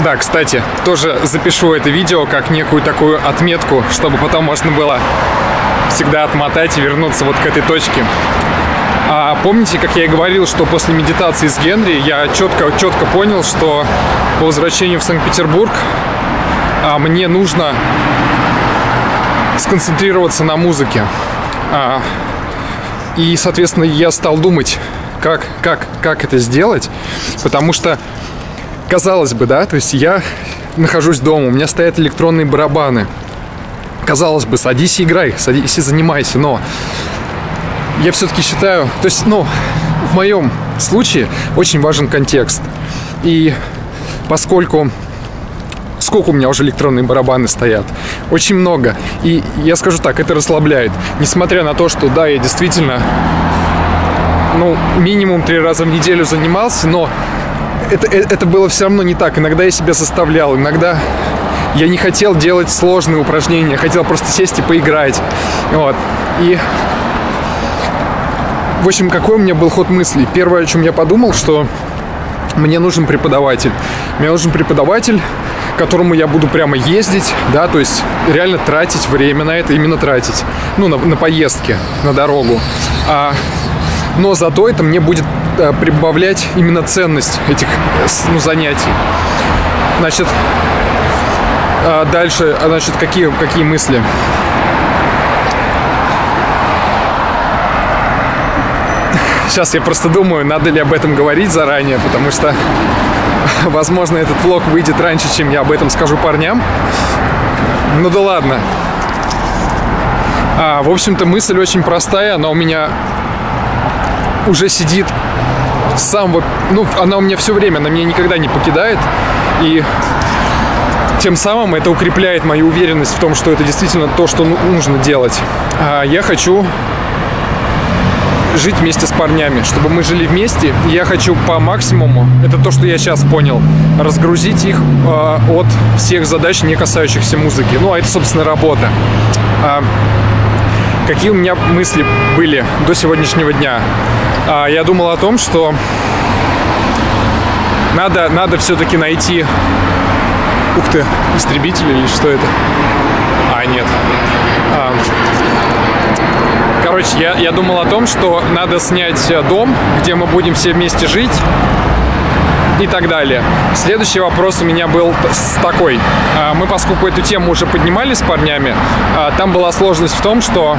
Да, кстати, тоже запишу это видео как некую такую отметку, чтобы потом можно было всегда отмотать и вернуться вот к этой точке. А помните, как я и говорил, что после медитации с Генри я четко понял, что по возвращению в Санкт-Петербург мне нужно сконцентрироваться на музыке. И, соответственно, я стал думать, как это сделать, потому что, казалось бы, да, то есть я нахожусь дома, у меня стоят электронные барабаны. Казалось бы, садись и играй, садись и занимайся, но я все-таки считаю, то есть, в моем случае очень важен контекст. И поскольку сколько у меня уже электронные барабаны стоят? Очень много. И я скажу так, это расслабляет. Несмотря на то, что, да, я действительно, минимум 3 раза в неделю занимался, но это было все равно не так. Иногда я себя заставлял, иногда я не хотел делать сложные упражнения, хотел просто сесть и поиграть. Вот. И, в общем, какой у меня был ход мыслей? Первое, о чем я подумал, что мне нужен преподаватель. Мне нужен преподаватель, к которому я буду прямо ездить, да, то есть реально тратить время на это, именно тратить, на поездки, на дорогу. Но зато это мне будет прибавлять именно ценность этих занятий. Значит, дальше, какие мысли? Сейчас я просто думаю, надо ли об этом говорить заранее, потому что, возможно, этот влог выйдет раньше, чем я об этом скажу парням. Ну да ладно. В общем-то, мысль очень простая, она у меня уже сидит с самого... она у меня все время, она меня никогда не покидает. И тем самым это укрепляет мою уверенность в том, что это действительно то, что нужно делать. Я хочу жить вместе с парнями, чтобы мы жили вместе. И я хочу по максимуму, это то, что я сейчас понял, разгрузить их от всех задач, не касающихся музыки. А это, собственно, работа. Какие у меня мысли были до сегодняшнего дня? Я думал о том, что надо все-таки найти... Ух ты, истребитель или что это? Нет. Короче, я думал о том, что надо снять дом, где мы будем все вместе жить и так далее. Следующий вопрос у меня был такой. Мы, поскольку эту тему уже поднимали с парнями, там была сложность в том, что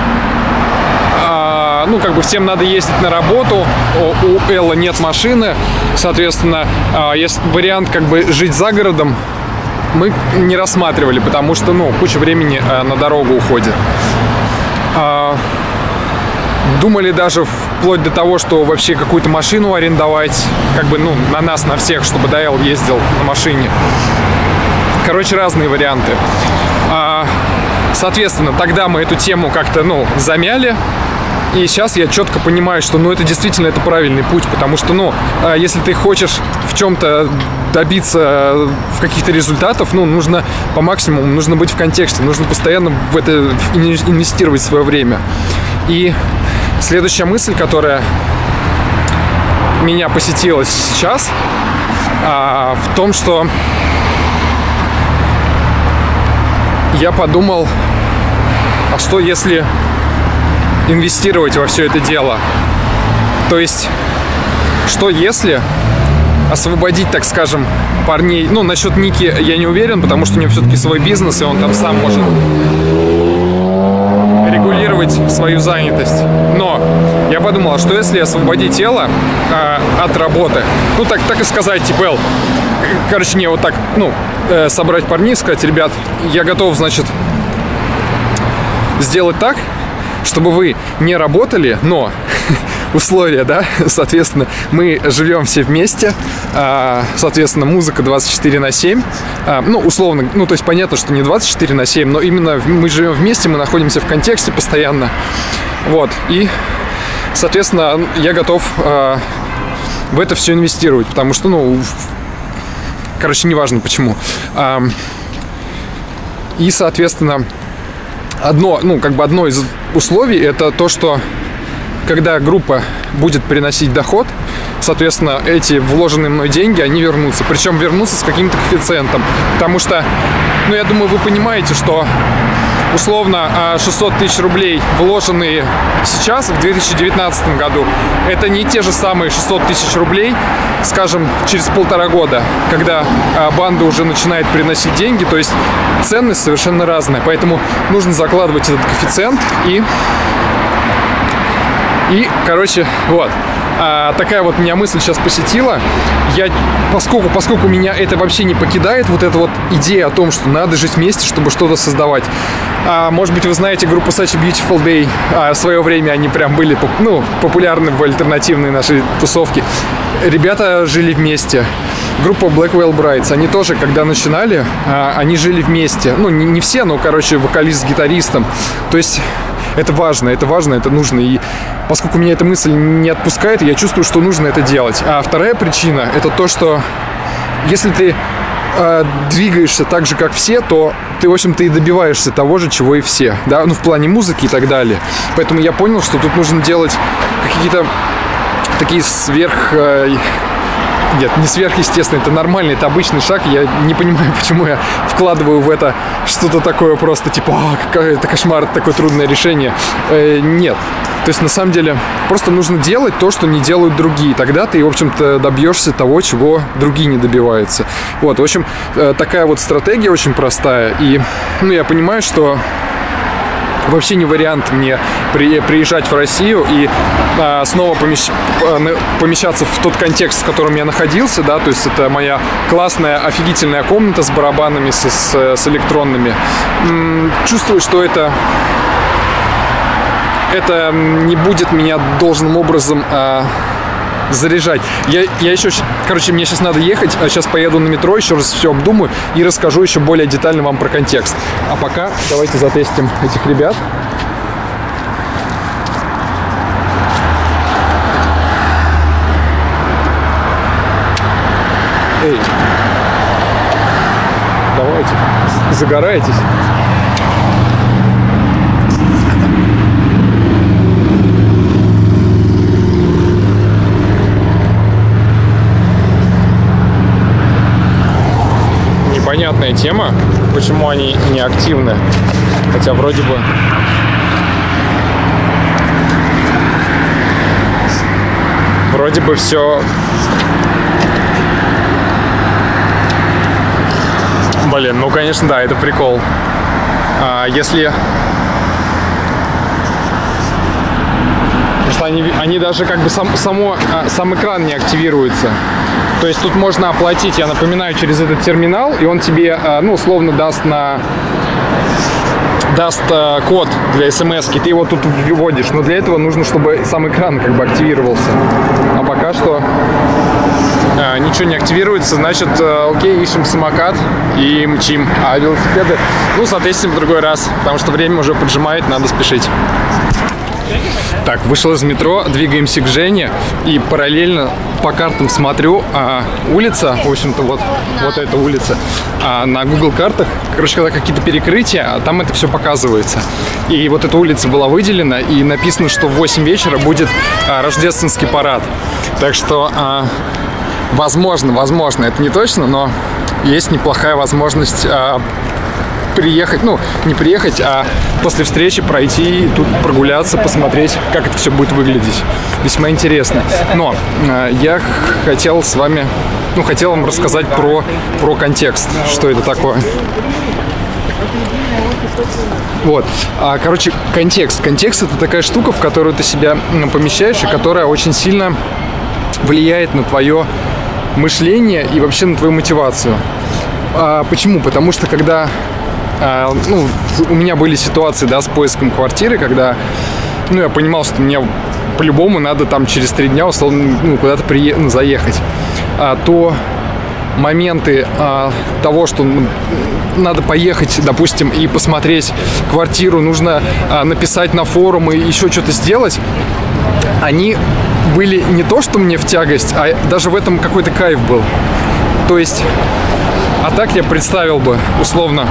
всем надо ездить на работу, у Эллы нет машины, соответственно, есть вариант жить за городом, мы не рассматривали, потому что, куча времени на дорогу уходит. Думали даже вплоть до того, что вообще какую-то машину арендовать, на нас, на всех, чтобы Даэл ездил на машине. Короче, разные варианты. Соответственно, тогда мы эту тему как-то, замяли. И сейчас я четко понимаю, что, это действительно это правильный путь, потому что, если ты хочешь в чем-то добиться в каких-то результатов, нужно по максимуму, нужно быть в контексте, нужно постоянно в это инвестировать свое время. И следующая мысль, которая меня посетила сейчас, в том, что я подумал, а что если инвестировать во все это дело? То есть, что если освободить, так скажем, парней... насчет Ники я не уверен, потому что у него все-таки свой бизнес, и он там сам может регулировать свою занятость. Но я подумал, что если освободить тело от работы, так и сказать, типа, собрать парней и сказать, ребят, я готов, сделать так, чтобы вы не работали, но условия, да, соответственно, мы живем все вместе, соответственно, музыка 24/7, условно, то есть понятно, что не 24/7, но именно мы живем вместе, мы находимся в контексте постоянно, вот, и, соответственно, я готов в это все инвестировать, потому что, неважно почему, и, соответственно, одно из условий — это то, что когда группа будет приносить доход, соответственно, эти вложенные мной деньги, они вернутся. Причем вернутся с каким-то коэффициентом. Потому что, ну, я думаю, вы понимаете, что условно 600 тысяч рублей, вложенные сейчас, в 2019 году, это не те же самые 600 тысяч рублей, скажем, через 1,5 года, когда банда уже начинает приносить деньги. То есть ценность совершенно разная. Поэтому нужно закладывать этот коэффициент и, короче, вот. Такая вот меня мысль сейчас посетила. Поскольку меня это вообще не покидает, вот эта вот идея о том, что надо жить вместе, чтобы что-то создавать. Может быть, вы знаете группу Such a Beautiful Day. В свое время они прям были, ну, популярны в альтернативной нашей тусовке. Ребята жили вместе. Группа Black Veil Brides, они тоже, когда начинали, они жили вместе. Ну, не все, но, короче, вокалист с гитаристом. То есть это важно, это нужно. И поскольку меня эта мысль не отпускает, я чувствую, что нужно это делать. А вторая причина — это то, что если ты двигаешься так же, как все, то ты, в общем-то, и добиваешься того же, чего и все. Да? Ну, в плане музыки и так далее. Поэтому я понял, что тут нужно делать какие-то такие Нет, не сверхъестественно, это нормальный, это обычный шаг. Я не понимаю, почему я вкладываю в это что-то такое просто типа, это кошмар, это такое трудное решение. Нет. То есть, на самом деле, просто нужно делать то, что не делают другие. Тогда ты, в общем-то, добьешься того, чего другие не добиваются. Вот, в общем, такая вот стратегия очень простая. И, ну, я понимаю, что вообще не вариант мне приезжать в Россию и снова помещаться в тот контекст, в котором я находился, да, то есть это моя классная, офигительная комната с барабанами, с электронными. Чувствую, что это не будет меня должным образом заряжать. Я еще, короче, мне сейчас надо ехать, сейчас поеду на метро, еще раз все обдумаю и расскажу еще более детально вам про контекст. А пока давайте затестим этих ребят. Эй, давайте, загораетесь. Непонятная тема, почему они не активны, хотя вроде бы все. Блин, ну конечно, да, это прикол. Если просто они даже как бы сам экран не активируется. То есть тут можно оплатить, я напоминаю, через этот терминал, и он тебе, ну, условно даст код для смс-ки, ты его тут вводишь, но для этого нужно, чтобы сам экран как бы активировался. А пока что ничего не активируется, значит, окей, ищем самокат и мчим. А велосипеды, ну, соответственно, в другой раз, потому что время уже поджимает, надо спешить. Так, вышел из метро, двигаемся к Жене и параллельно по картам смотрю, улица, в общем-то, вот эта улица, на Google картах, короче, когда какие-то перекрытия, там это все показывается. И вот эта улица была выделена, и написано, что в 8 вечера будет рождественский парад. Так что, возможно, это не точно, но есть неплохая возможность приехать, ну, не приехать, а после встречи пройти, тут прогуляться, посмотреть, как это все будет выглядеть. Весьма интересно. Но я хотел с вами, ну, хотел вам рассказать про контекст, что это такое. Вот. Короче, контекст. Контекст — это такая штука, в которую ты себя помещаешь, и которая очень сильно влияет на твое мышление и вообще на твою мотивацию. Почему? Потому что когда ну, у меня были ситуации, да, с поиском квартиры, когда, ну, я понимал, что мне по-любому надо там через 3 дня, условно, ну, куда-то заехать, то моменты того, что надо поехать, допустим, и посмотреть квартиру, нужно написать на форумы, еще что-то сделать, они были не то, что мне в тягость, а даже в этом какой-то кайф был. То есть, а так я представил бы, условно,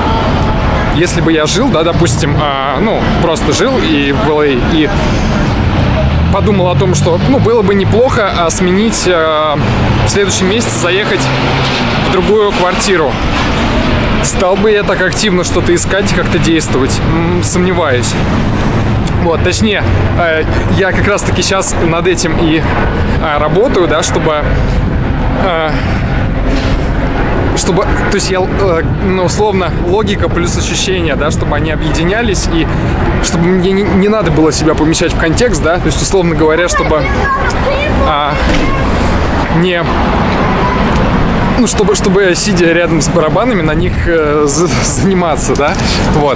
если бы я жил, да, допустим, ну, просто жил и в LA, и подумал о том, что, ну, было бы неплохо сменить в следующем месяце, заехать в другую квартиру. Стал бы я так активно что-то искать и как-то действовать? Сомневаюсь. Вот, точнее, я как раз-таки сейчас над этим и работаю, да, чтобы, то есть я, ну, условно, логика плюс ощущения, да, чтобы они объединялись, и чтобы мне не надо было себя помещать в контекст, да, то есть, условно говоря, чтобы ну, чтобы сидя рядом с барабанами, на них заниматься, да, вот.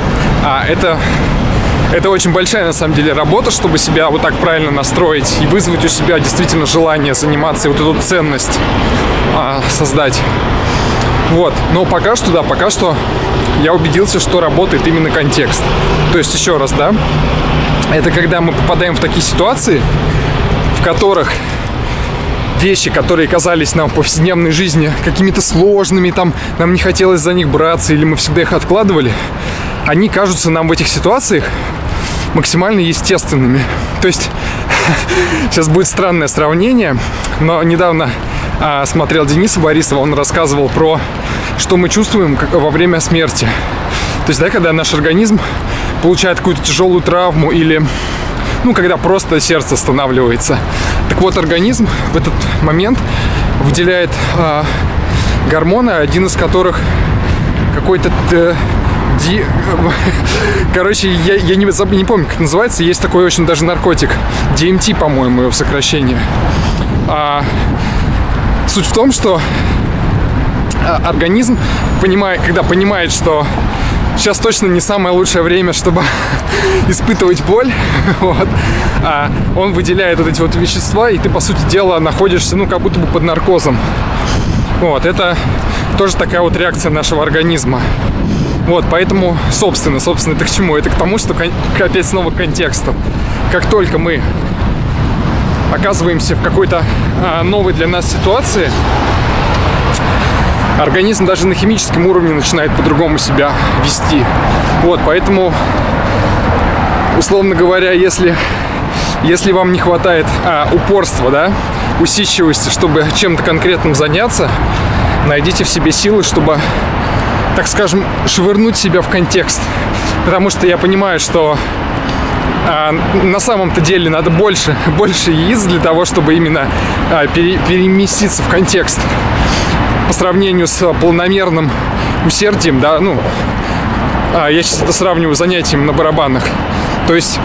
Это очень большая, на самом деле, работа, чтобы себя вот так правильно настроить и вызвать у себя действительно желание заниматься и вот эту ценность создать. Вот, но пока что, да, пока что я убедился, что работает именно контекст. То есть, еще раз, да, это когда мы попадаем в такие ситуации, в которых вещи, которые казались нам в повседневной жизни какими-то сложными, там, нам не хотелось за них браться, или мы всегда их откладывали, они кажутся нам в этих ситуациях максимально естественными. То есть, сейчас будет странное сравнение, но недавно смотрел Дениса Борисова, он рассказывал про, что мы чувствуем во время смерти. То есть, да, когда наш организм получает какую-то тяжелую травму или, ну, когда просто сердце останавливается. Так вот, организм в этот момент выделяет гормоны, один из которых какой-то... Короче, я не помню, как называется. Есть такой очень даже наркотик. DMT, по-моему, его сокращение. Суть в том, что организм, когда понимает, что сейчас точно не самое лучшее время, чтобы испытывать боль, вот, он выделяет вот эти вот вещества, и ты, по сути дела, находишься, ну, как будто бы под наркозом. Вот, это тоже такая вот реакция нашего организма. Вот, поэтому, собственно, это к чему? Это к тому, что опять снова к контексту. Как только мы оказываемся в какой-то новой для нас ситуации, организм даже на химическом уровне начинает по-другому себя вести. Вот, поэтому, условно говоря, если вам не хватает упорства, да, усидчивости, чтобы чем-то конкретным заняться, найдите в себе силы, чтобы, так скажем, швырнуть себя в контекст. Потому что я понимаю, что на самом-то деле надо больше яиц для того, чтобы именно переместиться в контекст. По сравнению с планомерным усердием, да, ну, я сейчас это сравниваю с занятием на барабанах. То есть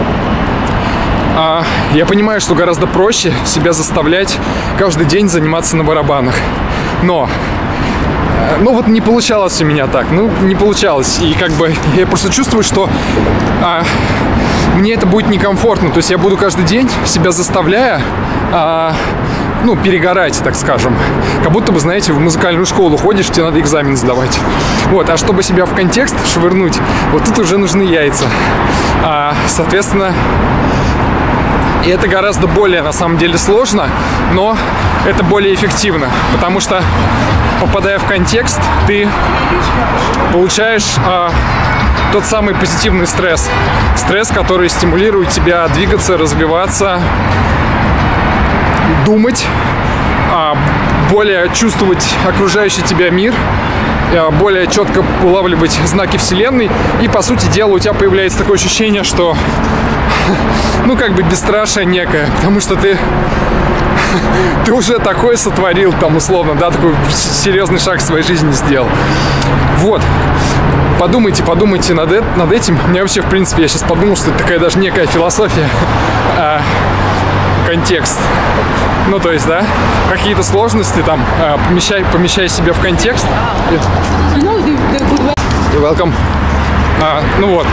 я понимаю, что гораздо проще себя заставлять каждый день заниматься на барабанах. Но ну вот не получалось у меня так. Ну, не получалось. И как бы я просто чувствую, что мне это будет некомфортно. То есть я буду каждый день себя заставляя ну, перегорать, так скажем. Как будто бы, знаете, в музыкальную школу ходишь, тебе надо экзамен сдавать. Вот, а чтобы себя в контекст швырнуть, вот тут уже нужны яйца. Соответственно, и это гораздо более, на самом деле, сложно, но это более эффективно, потому что, попадая в контекст, ты получаешь тот самый позитивный стресс. Стресс, который стимулирует тебя двигаться, развиваться, думать, более чувствовать окружающий тебя мир, более четко улавливать знаки Вселенной. И, по сути дела, у тебя появляется такое ощущение, что ну, как бы бесстрашие некое, потому что ты уже такое сотворил, там, условно, да, такой серьезный шаг в своей жизни сделал. Вот. Подумайте над этим. Мне вообще, в принципе, я сейчас подумал, что это такая даже некая философия, контекст. Ну, то есть, да, какие-то сложности, там, помещай себя в контекст. You're welcome. Ну вот.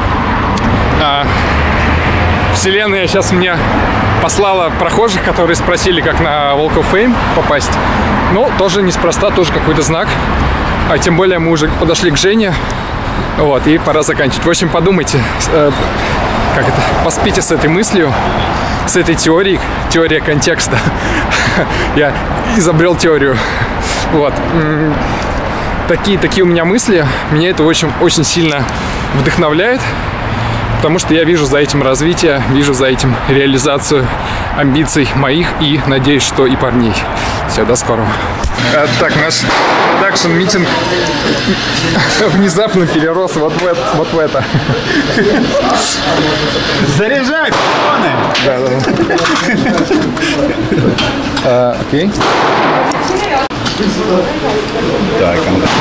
Вселенная сейчас мне послала прохожих, которые спросили, как на Walk of Fame попасть. Ну, тоже неспроста, тоже какой-то знак. А тем более мы уже подошли к Жене. Вот, и пора заканчивать. В общем, подумайте, поспите с этой мыслью, с этой теорией, теория контекста. Я изобрел теорию. Вот. Такие у меня мысли. Меня это очень, очень сильно вдохновляет. Потому что я вижу за этим развитие, вижу за этим реализацию амбиций моих и надеюсь, что и парней. Все, до скорого. Так, наш продакшн-митинг внезапно перерос вот в это. Заряжай, п***ны! Да. Окей. Так,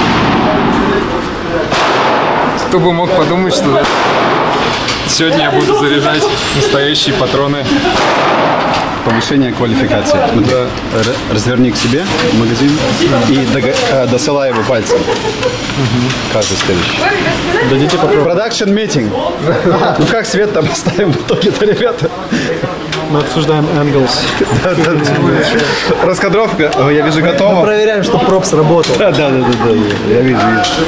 Кто бы мог подумать, что сегодня я буду заряжать настоящие патроны. повышение квалификации. Смотри, разверни к себе магазин и досылай его пальцем. Каждый следующий. Дадите попробовать. Продакшн митинг. Ну как свет там поставим в итоге-то, ребята? Мы обсуждаем Angles. Раскадровка, я вижу, Мы готова. проверяем, что проп сработал. Да, я вижу.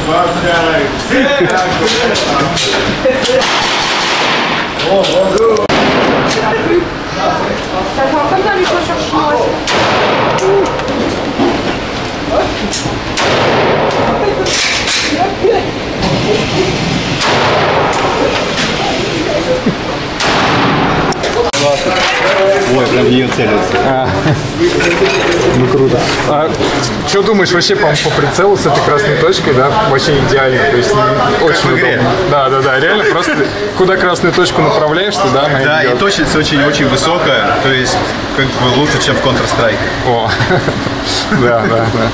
Ой, прям в нее целится. Ну круто. Что думаешь вообще по прицелу с этой красной точкой, да? Вообще идеально. То есть очень удобно. Да. Реально просто куда красную точку направляешь, туда она Да, идет. и точность очень высокая, то есть как бы лучше, чем в Counter-Strike. О, да.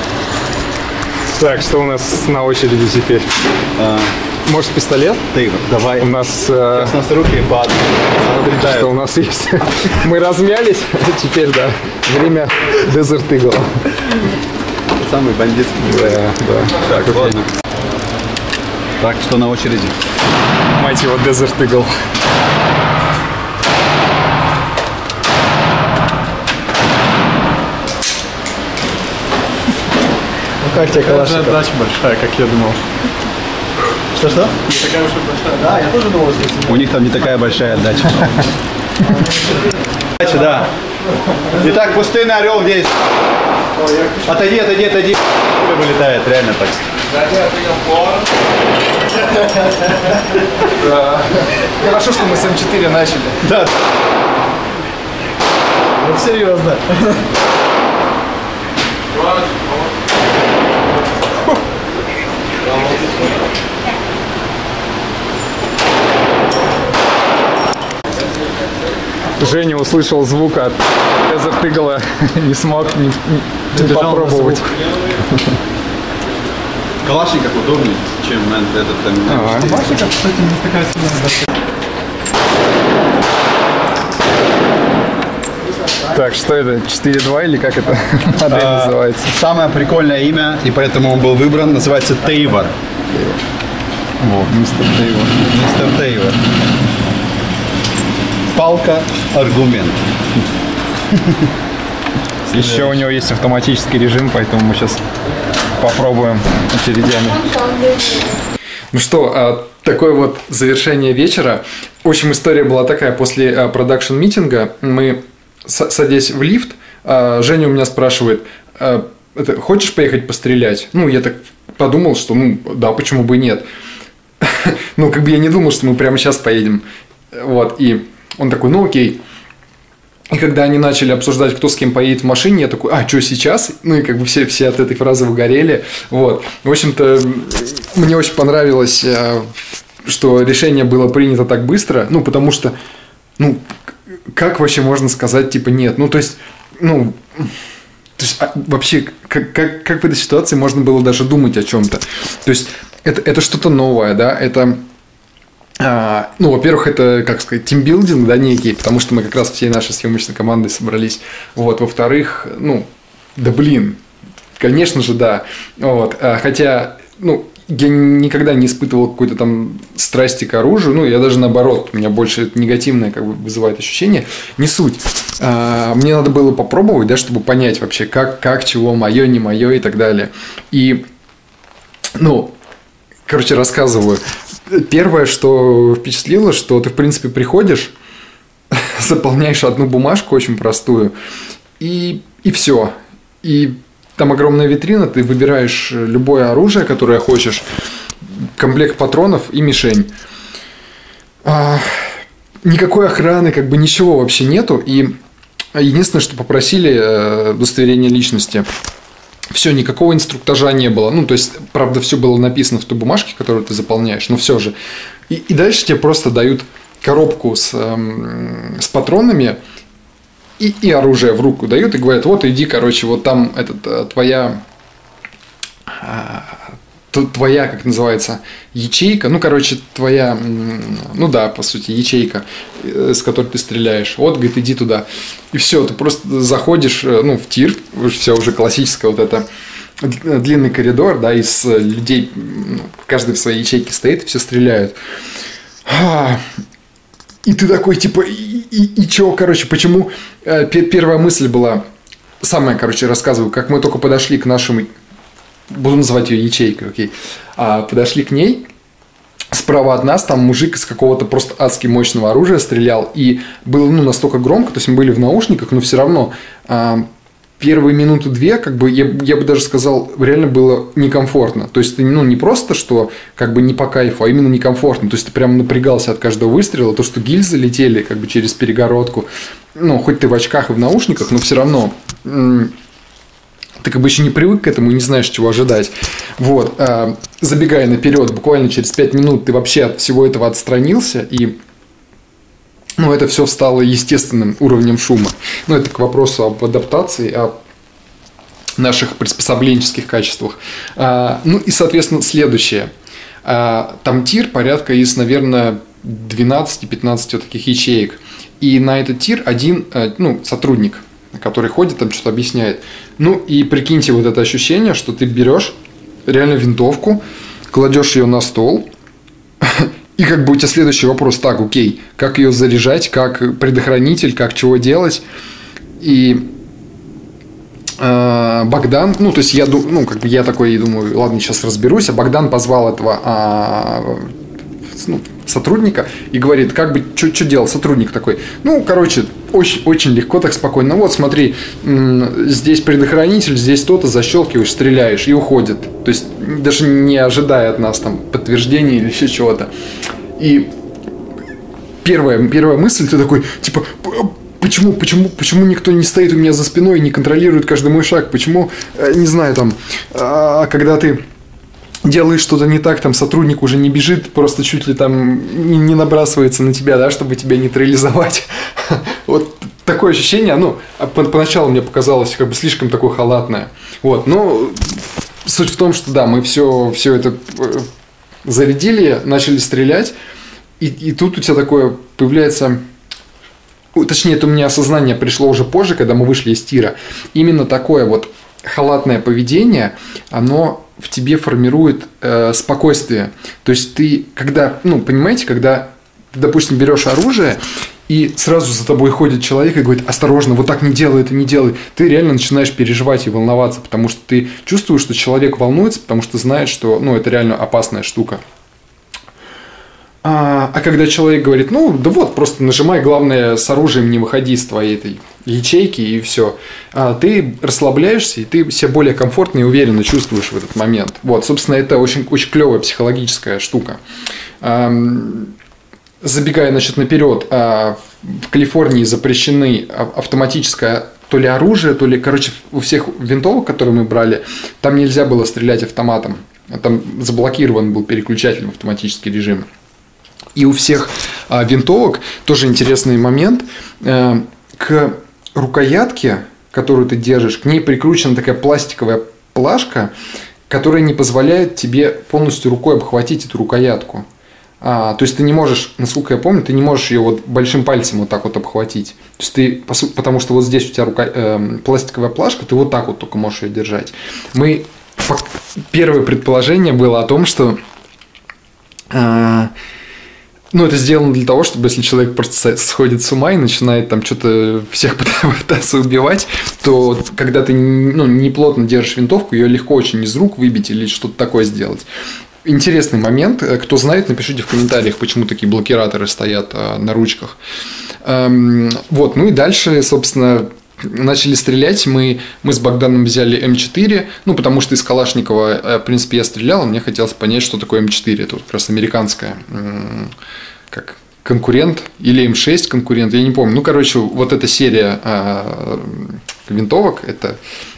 Так, что у нас на очереди теперь? Может, пистолет? Ты, давай. У нас... Сейчас у нас руки падают. Смотрите, что у нас есть. Мы размялись, теперь, да, время Desert Eagle. Самый бандитский. Да. Так, ладно. Так, что на очереди? Мать его, Desert Eagle. Ну как тебе Калашников? Отдача большая, как я думал. Что? Не такая уж и большая. Да, я тоже думал, что У них там не такая большая отдача. Отдача, да. Итак, пустынный орел здесь. Отойди. Вылетает, реально так. Хорошо, что мы с М4 начали. Да. Ну серьезно. Женя услышал звук от Desert Eagle, не смог не попробовать. Калашников удобнее, чем этот там. Калашников, кстати, не такая сильная доска. Так, что это? 4.2 или как это модель называется? Самое прикольное имя, и поэтому он был выбран, называется Тейвор. Мистер Тейвор. Мистер Тейвор. Палка, аргумент. Еще у него есть автоматический режим, поэтому мы сейчас попробуем очередями. Ну что, такое вот завершение вечера. В общем, история была такая. После продакшн-митинга мы, садясь в лифт, Женя у меня спрашивает: хочешь поехать пострелять? Ну, я так подумал, что, да, почему бы и нет. Ну, как бы я не думал, что мы прямо сейчас поедем. Вот, и он такой, окей. И когда они начали обсуждать, кто с кем поедет в машине, я такой, что сейчас? Ну, и как бы все от этой фразы выгорели. Вот. В общем-то, мне очень понравилось, что решение было принято так быстро. Ну, потому что, как вообще можно сказать, типа, нет? Ну, то есть, вообще, как в этой ситуации можно было даже думать о чем-то? То есть, это что-то новое, да? Это... во-первых, это, как сказать, тимбилдинг, да, некий, потому что мы как раз всей нашей съемочной командой собрались. Вот, во-вторых, конечно же, да. Вот, хотя, я никогда не испытывал какой-то там страсти к оружию, я даже наоборот, у меня больше это негативное как бы вызывает ощущение. Не суть. Мне надо было попробовать, да, чтобы понять вообще, как, чего, мое, не мое и так далее. И, рассказываю. Первое, что впечатлило, что ты, в принципе, приходишь, заполняешь одну бумажку очень простую, и все. И там огромная витрина, ты выбираешь любое оружие, которое хочешь, комплект патронов и мишень. Никакой охраны, как бы ничего вообще нету. И единственное, что попросили удостоверение личности. Все, никакого инструктажа не было. Ну, то есть, правда, все было написано в той бумажке, которую ты заполняешь, но все же. И дальше тебе просто дают коробку с патронами и оружие в руку дают и говорят: вот иди, короче, вот там твоя, как называется, ячейка, ну, короче, твоя, ну да, по сути, ячейка, с которой ты стреляешь. Вот, говорит, иди туда. И все, ты просто заходишь, ну, в тир, все уже классическое вот это, длинный коридор, да, из людей, каждый в своей ячейке стоит, и все стреляют. И ты такой, типа, и чё, короче, почему? Первая мысль была, самая, короче, рассказываю, как мы только подошли к нашему, буду называть ее ячейкой, окей, подошли к ней, справа от нас там мужик из какого-то просто адски мощного оружия стрелял, и было, ну, настолько громко, то есть мы были в наушниках, но все равно первые минуты две, как бы, я бы даже сказал, реально было некомфортно. То есть, ты, ну, не просто, что как бы не по кайфу, а именно некомфортно. То есть, ты прям напрягался от каждого выстрела, то, что гильзы летели как бы через перегородку. Ну, хоть ты в очках и в наушниках, но все равно ты как бы еще не привык к этому и не знаешь, чего ожидать. Вот. Забегая наперед, буквально через 5 минут ты вообще от всего этого отстранился, и ну, это все стало естественным уровнем шума. Ну, это к вопросу об адаптации, о наших приспособленческих качествах. Ну, и, соответственно, следующее. Там тир порядка из, наверное, 12-15 вот таких ячеек. И на этот тир один, ну, сотрудник, который ходит, там что-то объясняет. Ну, и прикиньте вот это ощущение, что ты берешь реально винтовку, кладешь ее на стол, и как бы у тебя следующий вопрос: так, окей, как ее заряжать, как предохранитель, как чего делать. И Богдан, ну, то есть я, ну, как бы я такой думаю, ладно, сейчас разберусь, а Богдан позвал этого сотрудника и говорит, как бы, что делать? Сотрудник такой, ну, короче, очень, очень легко, так спокойно. Вот, смотри, здесь предохранитель, здесь то-то, защелкиваешь, стреляешь и уходит. То есть, даже не ожидая от нас там подтверждения или еще чего-то. И первая мысль, ты такой, типа, почему никто не стоит у меня за спиной и не контролирует каждый мой шаг? Почему, не знаю, там, когда ты делаешь что-то не так, там сотрудник уже не бежит, просто чуть ли там не набрасывается на тебя, да, чтобы тебя нейтрализовать. Вот такое ощущение, ну, поначалу мне показалось как бы слишком такое халатное. Вот, но суть в том, что да, мы все это зарядили, начали стрелять, и тут у тебя такое появляется, точнее, это у меня осознание пришло уже позже, когда мы вышли из тира. Именно такое вот халатное поведение, оно в тебе формирует спокойствие. То есть ты, когда, ну, понимаете, когда, допустим, берешь оружие, и сразу за тобой ходит человек и говорит: осторожно, вот так не делай, это не делай. Ты реально начинаешь переживать и волноваться, потому что ты чувствуешь, что человек волнуется, потому что знает, что, ну, это реально опасная штука. А когда человек говорит: ну, да вот, просто нажимай, главное, с оружием не выходи из твоей этой ячейки, и все. Ты расслабляешься, и ты себя более комфортно и уверенно чувствуешь в этот момент. Вот, собственно, это очень, очень клевая психологическая штука. Забегая, значит, наперед, в Калифорнии запрещены автоматическое то ли оружие, то ли, короче, у всех винтовок, которые мы брали, там нельзя было стрелять автоматом. Там заблокирован был переключатель в автоматический режим. И у всех винтовок тоже интересный момент. К рукоятке, которую ты держишь, к ней прикручена такая пластиковая плашка, которая не позволяет тебе полностью рукой обхватить эту рукоятку. То есть ты не можешь, насколько я помню, ты не можешь ее вот большим пальцем вот так вот обхватить. То есть ты, потому что вот здесь у тебя пластиковая плашка, ты вот так вот только можешь ее держать. Первое предположение было о том, что ну, это сделано для того, чтобы если человек просто сходит с ума и начинает там что-то всех пытаться убивать, то когда ты, ну, не плотно держишь винтовку, ее легко очень из рук выбить или что-то такое сделать. Интересный момент. Кто знает, напишите в комментариях, почему такие блокираторы стоят на ручках. Вот, ну и дальше, собственно, начали стрелять. Мы с Богданом взяли М4, ну, потому что из Калашникова, в принципе, я стрелял, мне хотелось понять, что такое М4. Это вот как раз американская, как конкурент или М6 конкурент, я не помню. Ну, короче, вот эта серия винтовок, это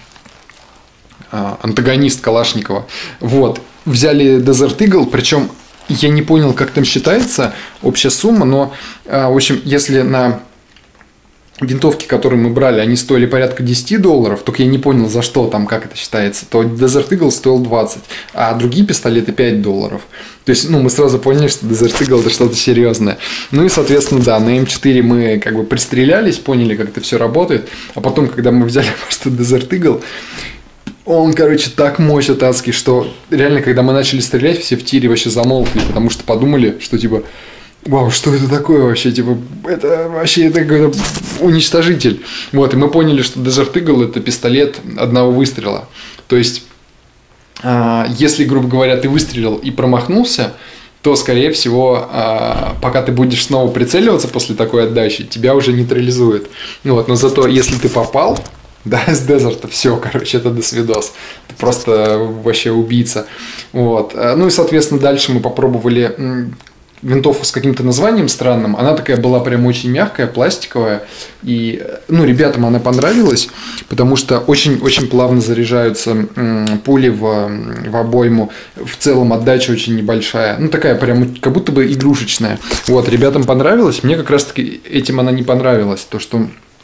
антагонист Калашникова. Вот. Взяли Desert Eagle, причем я не понял, как там считается общая сумма, но, в общем, если на винтовки, которые мы брали, они стоили порядка $10, только я не понял, за что там, как это считается, то Desert Eagle стоил 20, а другие пистолеты $5. То есть, ну, мы сразу поняли, что Desert Eagle это что-то серьезное. Ну и, соответственно, да, на М4 мы как бы пристрелялись, поняли, как это все работает, а потом, когда мы взяли просто Desert Eagle, он, короче, так мощит адский, что реально, когда мы начали стрелять, все в тире вообще замолкли, потому что подумали, что типа... Вау, что это такое вообще? Типа, это вообще это какой-то уничтожитель. Вот, и мы поняли, что Desert Eagle это пистолет одного выстрела. То есть, если, грубо говоря, ты выстрелил и промахнулся, то, скорее всего, пока ты будешь снова прицеливаться после такой отдачи, тебя уже нейтрализует. Вот, но зато, если ты попал, да, с Desert, все, короче, это досвидос. Ты просто вообще убийца. Вот. Ну и, соответственно, дальше мы попробовали винтовку с каким-то названием странным. Она такая была прям очень мягкая, пластиковая. И, ну, ребятам она понравилась, потому что очень-очень плавно заряжаются пули в обойму. В целом отдача очень небольшая. Ну, такая прям как будто бы игрушечная. Вот, ребятам понравилось. Мне как раз-таки этим она не понравилась. То, что...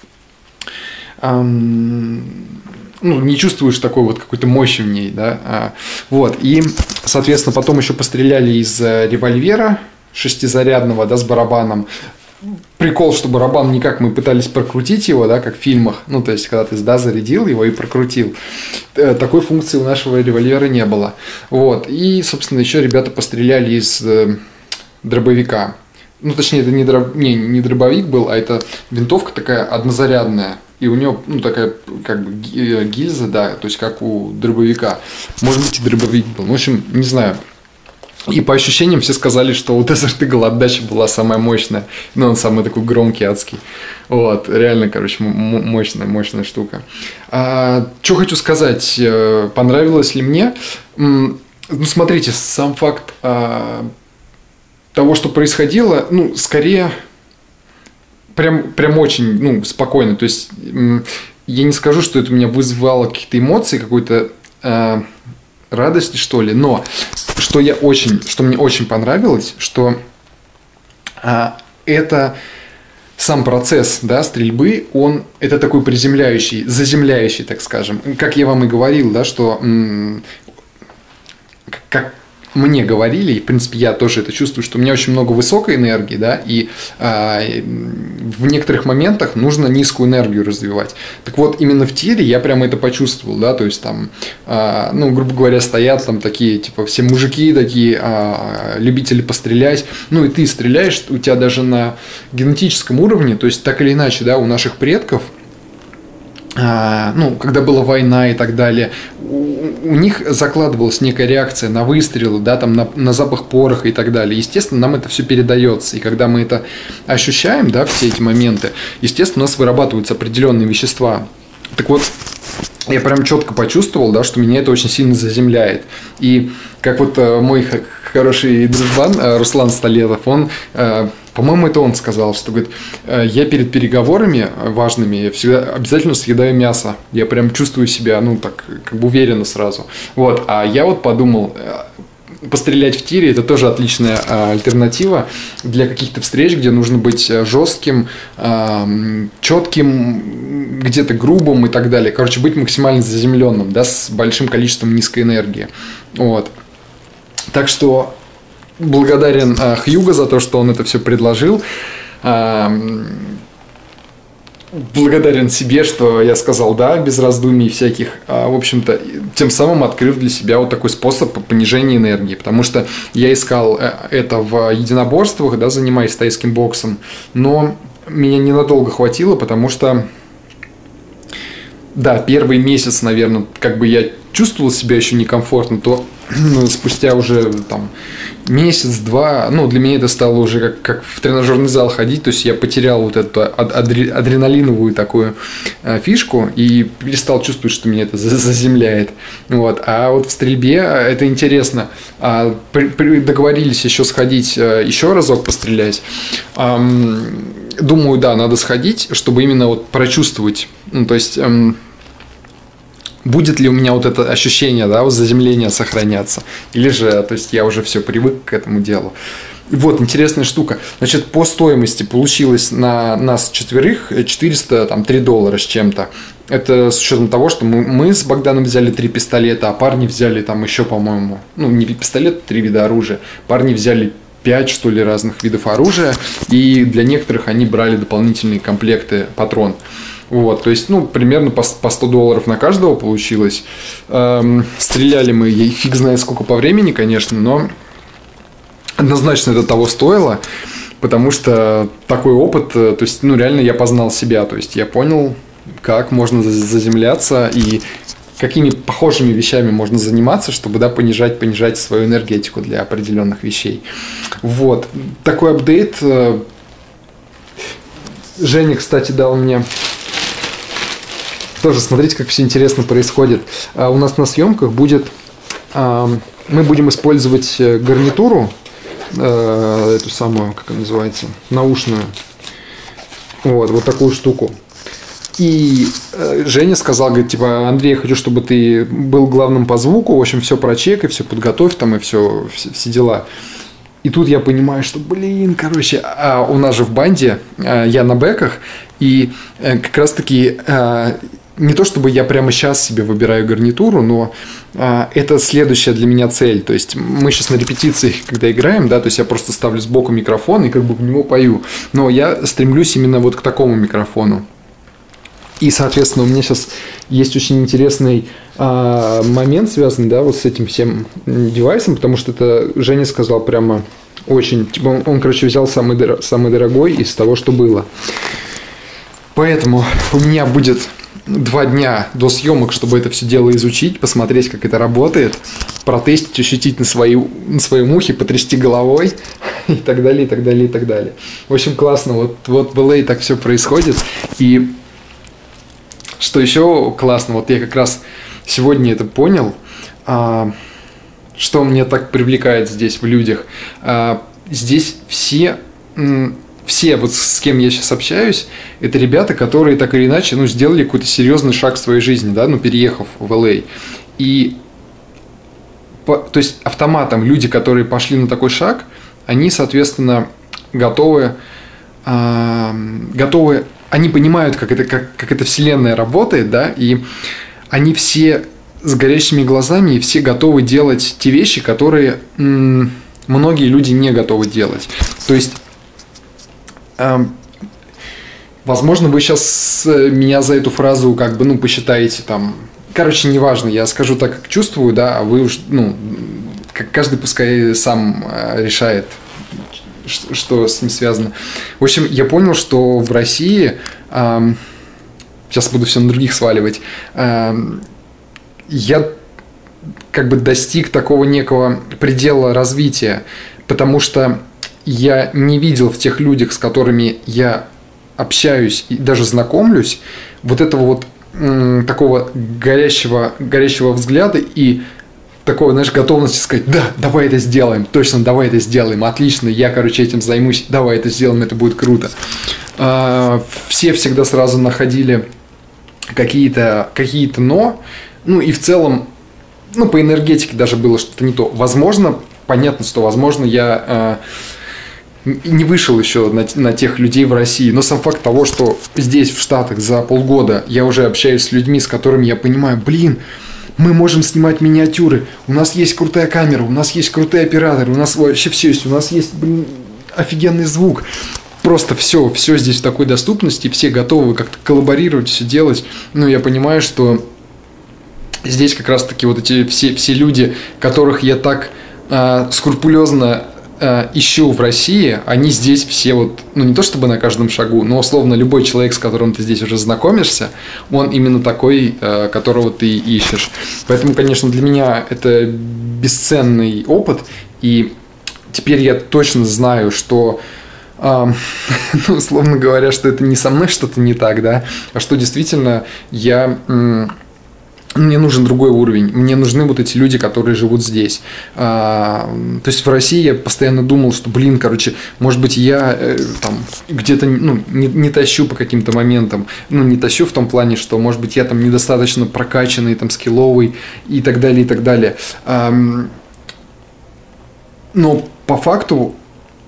ну, не чувствуешь такой вот какой-то мощи в ней, да. Вот, и, соответственно, потом еще постреляли из револьвера 6-зарядного, да, с барабаном. Прикол, что барабан никак, мы пытались прокрутить его, да, как в фильмах. Ну, то есть, когда ты, да, зарядил его и прокрутил. Такой функции у нашего револьвера не было. Вот, и, собственно, еще ребята постреляли из дробовика. Ну, точнее, это не дробовик был, а это винтовка такая однозарядная. И у нее, ну, такая, как бы, гильза, да, то есть, как у дробовика. Может быть, и дробовик был. В общем, не знаю. И по ощущениям все сказали, что вот Desert Eagle отдача была самая мощная. Ну, он самый такой громкий, адский. Вот, реально, короче, мощная штука. Что хочу сказать, понравилось ли мне? Ну, смотрите, сам факт того, что происходило, ну, скорее... Прям очень, ну, спокойно. То есть, я не скажу, что это у меня вызвало какие-то эмоции, какой-то радости, что ли. Но что мне очень понравилось, что это сам процесс, да, стрельбы, это такой приземляющий, заземляющий, так скажем. Как я вам и говорил, да, что как мне говорили, и в принципе я тоже это чувствую, что у меня очень много высокой энергии, да, и в некоторых моментах нужно низкую энергию развивать. Так вот, именно в тире я прямо это почувствовал, да, то есть там, ну, грубо говоря, стоят там такие, типа, все мужики такие, любители пострелять, ну, и ты стреляешь, у тебя даже на генетическом уровне, то есть так или иначе, да, у наших предков, ну, когда была война и так далее, у них закладывалась некая реакция на выстрелы, да, там на запах пороха и так далее. Естественно, нам это все передается. И когда мы это ощущаем, да, все эти моменты, естественно, у нас вырабатываются определенные вещества. Так вот, я прям четко почувствовал, да, что меня это очень сильно заземляет. И как вот мой хороший дружбан Руслан Столетов, он... По-моему, это он сказал, что, говорит, я перед переговорами важными всегда обязательно съедаю мясо. Я прям чувствую себя, ну, так, как бы уверенно сразу. Вот, а я вот подумал, пострелять в тире – это тоже отличная альтернатива для каких-то встреч, где нужно быть жестким, четким, где-то грубым и так далее. Короче, быть максимально заземленным, да, с большим количеством низкой энергии. Вот. Так что... благодарен Хьюго за то, что он это все предложил. Благодарен себе, что я сказал да, без раздумий всяких. В общем-то, тем самым открыв для себя вот такой способ понижения энергии. Потому что я искал это в единоборствах, да, занимаясь тайским боксом. Но меня ненадолго хватило, потому что, да, первый месяц, наверное, как бы я чувствовал себя еще некомфортно, то спустя уже там месяц-два, ну, для меня это стало уже как в тренажерный зал ходить, то есть я потерял вот эту адреналиновую такую фишку и перестал чувствовать, что меня это заземляет. Вот. А вот в стрельбе это интересно. Договорились еще сходить еще разок пострелять. Думаю, да, надо сходить, чтобы именно вот прочувствовать, ну, то есть... Будет ли у меня вот это ощущение, да, вот заземления сохраняться, или же, то есть я уже все привык к этому делу. И вот интересная штука. Значит, по стоимости получилось на нас четверых $403 с чем-то. Это с учетом того, что мы с Богданом взяли 3 пистолета, а парни взяли там еще, по-моему, ну, не пистолет, 3 вида оружия. Парни взяли 5, что ли, разных видов оружия, и для некоторых они брали дополнительные комплекты патрон. Вот, то есть, ну, примерно по $100 на каждого получилось. Стреляли мы, фиг знает сколько по времени, конечно, но однозначно это того стоило, потому что такой опыт, то есть, ну, реально я познал себя, то есть, я понял, как можно заземляться и какими похожими вещами можно заниматься, чтобы, да, понижать свою энергетику для определенных вещей. Вот, такой апдейт. Женя, кстати, дал мне... Тоже смотрите, как все интересно происходит. У нас на съемках будет... Мы будем использовать гарнитуру, эту самую, как она называется, наушную. Вот такую штуку. И Женя сказал, говорит, типа, Андрей, я хочу, чтобы ты был главным по звуку, в общем, все прочекай, все подготовь там и все дела. И тут я понимаю, что, короче, у нас же в банде я на бэках, и как раз-таки не то, чтобы я прямо сейчас себе выбираю гарнитуру, но это следующая для меня цель. То есть мы сейчас на репетиции, когда играем, да, то есть я просто ставлю сбоку микрофон и как бы в него пою. Но я стремлюсь именно вот к такому микрофону. И, соответственно, у меня сейчас есть очень интересный момент, связанный, да, вот с этим всем девайсом, потому что это Женя сказал прямо очень... Типа он, короче, взял самый дорогой из того, что было. Поэтому у меня будет 2 дня до съемок, чтобы это все дело изучить, посмотреть, как это работает, протестить, ощутить на своем ухе, потрясти головой и так далее, и так далее, и так далее. В общем, классно. Вот в LA так все происходит. И что еще классно, вот я как раз сегодня это понял, что меня так привлекает здесь в людях. Здесь все вот с кем я сейчас общаюсь, это ребята, которые так или иначе, ну, сделали какой-то серьезный шаг в своей жизни, да, ну, переехав в LA. И, то есть, автоматом люди, которые пошли на такой шаг, они, соответственно, готовы, они понимают, как эта вселенная работает, да, и они все с горящими глазами, и все готовы делать те вещи, которые многие люди не готовы делать. То есть, возможно, вы сейчас меня за эту фразу как бы, ну, посчитаете там... Короче, неважно, я скажу так, как чувствую, да, а вы уж, ну, каждый пускай сам решает, что с ним связано. В общем, я понял, что в России... Сейчас буду все на других сваливать. Я как бы достиг такого некого предела развития, потому что я не видел в тех людях, с которыми я общаюсь и даже знакомлюсь, вот этого вот такого горящего взгляда и такого, знаешь, готовности сказать: да, давай это сделаем, точно, давай это сделаем, отлично, я, короче, этим займусь, давай это сделаем, это будет круто. Все всегда сразу находили какие-то но, ну и в целом, ну, по энергетике даже было что-то не то. Возможно, понятно, что, возможно, я не вышел еще на тех людей в России, но сам факт того, что здесь, в Штатах, за полгода я уже общаюсь с людьми, с которыми я понимаю, мы можем снимать миниатюры, у нас есть крутая камера, у нас есть крутые операторы, у нас вообще все есть, у нас есть, офигенный звук. Просто все здесь в такой доступности, все готовы как-то коллаборировать, все делать. Ну, я понимаю, что здесь как раз-таки вот эти все люди, которых я так скрупулезно ищу в России, они здесь все вот, ну, не то чтобы на каждом шагу, но условно любой человек, с которым ты здесь уже знакомишься, он именно такой, которого ты ищешь. Поэтому, конечно, для меня это бесценный опыт, и теперь я точно знаю, что, ну, условно говоря, что это не со мной что-то не так, да, а что действительно мне нужен другой уровень, мне нужны вот эти люди, которые живут здесь. То есть в России я постоянно думал, что, короче, может быть, я там где-то не тащу по каким-то моментам, не тащу в том плане, что, может быть, я там недостаточно прокачанный, там, скилловый и так далее, и так далее. Но по факту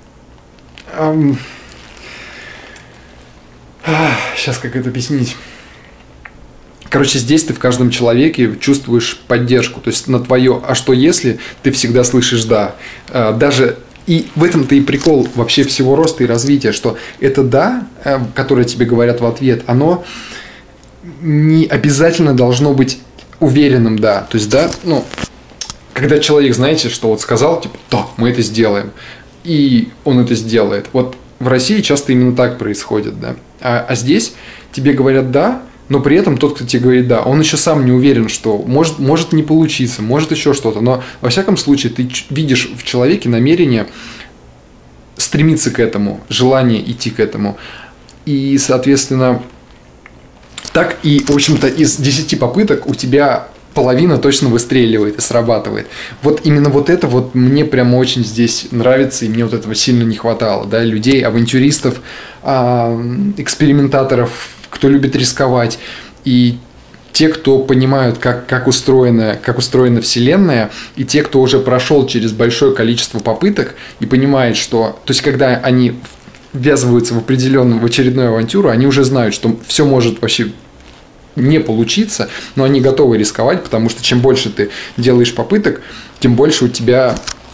сейчас как это объяснить? Короче, здесь ты в каждом человеке чувствуешь поддержку. То есть на твое «а что если» ты всегда слышишь «да». Даже и в этом-то и прикол вообще всего роста и развития, что это «да», которое тебе говорят в ответ, оно не обязательно должно быть уверенным «да». То есть «да», когда человек, знаете, что вот сказал, типа «да, мы это сделаем», и он это сделает. Вот в России часто именно так происходит, да. А здесь тебе говорят «да», но при этом тот, кто тебе говорит «да», он еще сам не уверен, что может не получиться, может еще что-то. Но во всяком случае ты видишь в человеке намерение стремиться к этому, желание идти к этому. И, соответственно, так и, в общем-то, из 10 попыток у тебя половина точно выстреливает и срабатывает. Вот именно вот это вот мне прямо очень здесь нравится, и мне вот этого сильно не хватало, да, людей, авантюристов, экспериментаторов, кто любит рисковать, и те, кто понимают, как устроена Вселенная, и те, кто уже прошел через большое количество попыток и понимает, что, то есть, когда они ввязываются в очередную авантюру, они уже знают, что все может вообще не получиться, но они готовы рисковать, потому что чем больше ты делаешь попыток, тем больше у тебя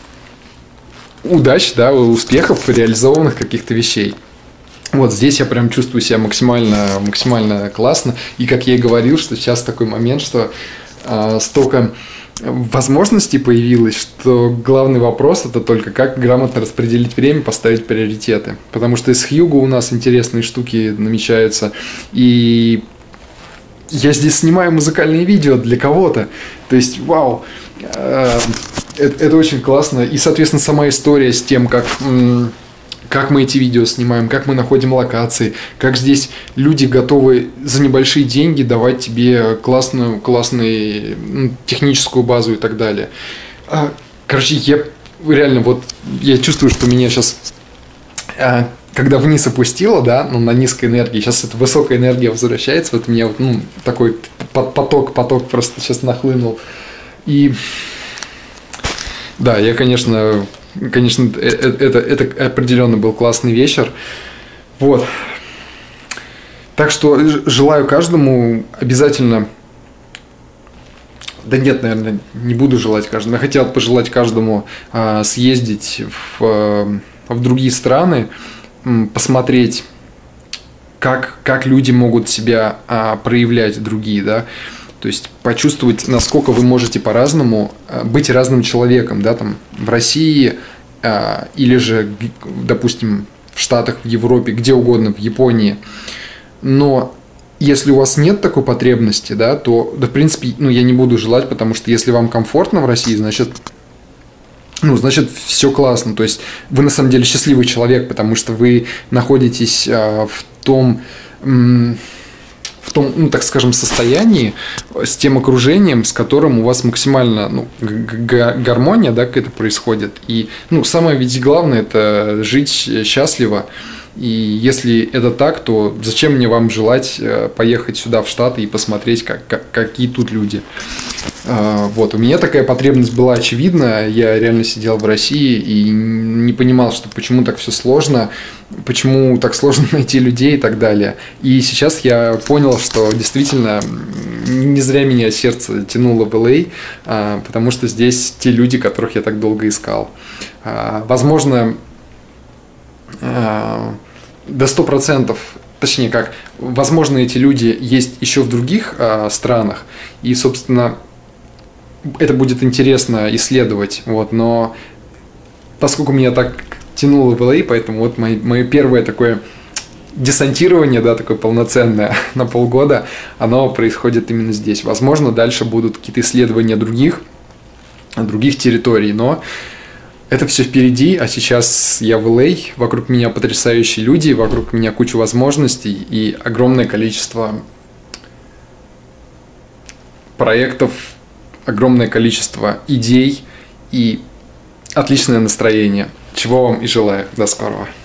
удач, да, успехов, реализованных каких-то вещей. Вот здесь я прям чувствую себя максимально классно. И как я и говорил, что сейчас такой момент, что столько возможностей появилось, что главный вопрос это только как грамотно распределить время, поставить приоритеты. Потому что из Хьюго у нас интересные штуки намечаются. И я здесь снимаю музыкальные видео для кого-то. То есть, вау, это очень классно. И, соответственно, сама история с тем, как мы эти видео снимаем, как мы находим локации, как здесь люди готовы за небольшие деньги давать тебе классную техническую базу и так далее. Короче, я чувствую, что меня сейчас, когда вниз опустило, да, на низкой энергии, сейчас эта высокая энергия возвращается, вот у меня такой поток просто сейчас нахлынул. И да, я, конечно, это определенно был классный вечер. Вот. Так что желаю каждому обязательно... Да нет, наверное, не буду желать каждому. Я хотел пожелать каждому съездить в другие страны, посмотреть, как люди могут себя проявлять другие, да. То есть почувствовать, насколько вы можете по-разному быть разным человеком, да, там, в России или же, допустим, в Штатах, в Европе, где угодно, в Японии. Но если у вас нет такой потребности, да, то, да, в принципе, я не буду желать, потому что если вам комфортно в России, значит, все классно. То есть вы на самом деле счастливый человек, потому что вы находитесь в том, так скажем, состоянии, с тем окружением, с которым у вас максимально гармония, да, какая-то происходит. И самое ведь главное – это жить счастливо. И если это так, то зачем мне вам желать поехать сюда, в Штаты, и посмотреть, какие тут люди? Вот, у меня такая потребность была очевидна. Я реально сидел в России и не понимал, что почему так все сложно, почему так сложно найти людей и так далее. И сейчас я понял, что действительно не зря меня сердце тянуло в LA, потому что здесь те люди, которых я так долго искал. Возможно, до 100%, точнее как, возможно, эти люди есть еще в других странах, и, собственно, это будет интересно исследовать, вот, но поскольку меня так тянуло в LA, поэтому вот мое первое такое десантирование, да, такое полноценное на полгода, оно происходит именно здесь. Возможно, дальше будут какие-то исследования других территорий, но Это все впереди, а сейчас я в LA, вокруг меня потрясающие люди, вокруг меня куча возможностей и огромное количество проектов, огромное количество идей и отличное настроение. Чего вам и желаю. До скорого.